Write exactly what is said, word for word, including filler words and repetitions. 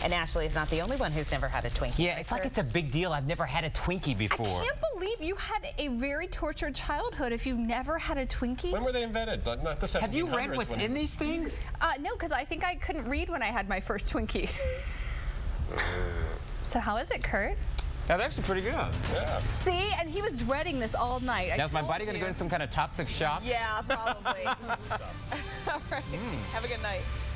And Ashley is not the only one who's never had a Twinkie. Yeah, it's like it's a big deal. I've never had a Twinkie before. I can't believe you had a very tortured childhood if you've never had a Twinkie. When were they invented? Like, not the Have you read what's in these things? Uh, no, because I think I couldn't read when I had my first Twinkie. So how is it, Kurt? That's actually pretty good. Yeah. See, and he was dreading this all night. Now, is my body going to go into some kind of toxic shock? Yeah, probably. All right. Mm. Have a good night.